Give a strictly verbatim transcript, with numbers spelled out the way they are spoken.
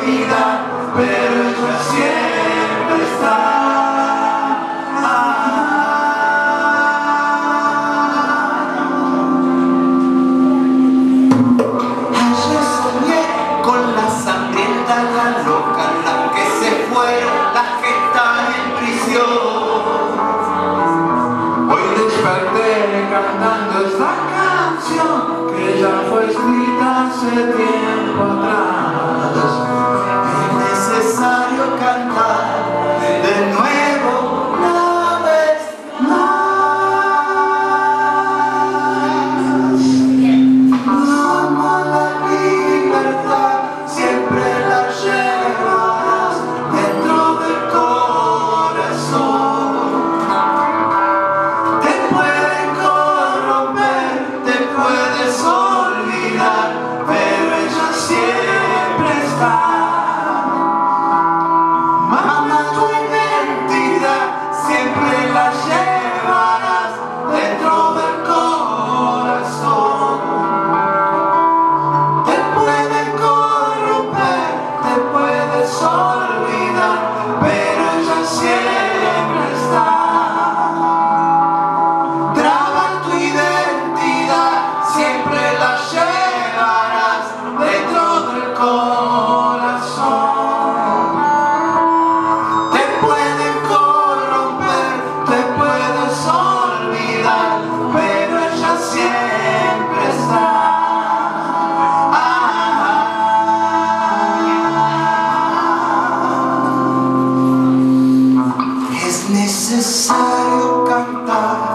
olvidar, pero ella siempre está. Ayer soñé con la sangrienta, la loca, las que se fueron, las que están en prisión. Hoy desperté cantando esta canción que ya fue escrita hace tiempo atrás. Es necesario cantar de nuevo una vez más. Amo la libertad, siempre la llevarás dentro del corazón. Te pueden corromper, te puedes olvidar, pero ella siempre está. Mamá, tu identidad siempre la llevarás dentro del corazón. Te pueden corromper, te puedes olvidar, pero ella siempre está. Traba tu identidad, siempre la llevarás dentro del corazón. Te pueden corromper, te puedes olvidar, pero ella siempre está. Es necesario cantar